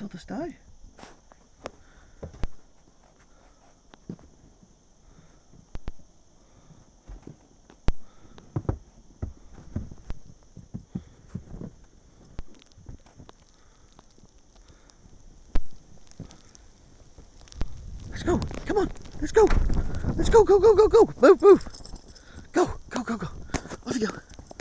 saw the snow. Let's go, come on, let's go. Let's go, go, go, go, go. Move, move. Go, go, go, go. Off you go.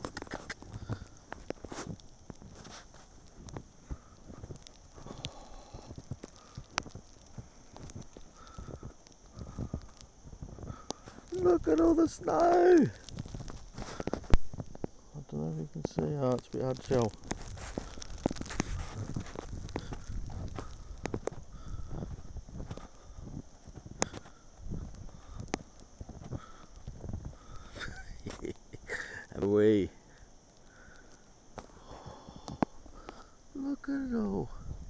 Look at all the snow. I don't know if you can see. Oh, it's a bit hard to tell. Have a wee. Look at it all.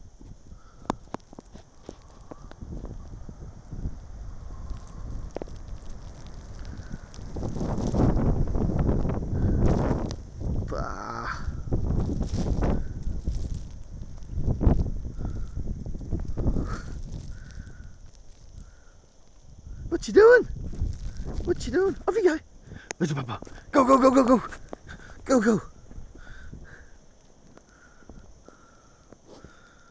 What you doing? What you doing? Off you go. Little Papa. Go, go, go, go, go. Go, go.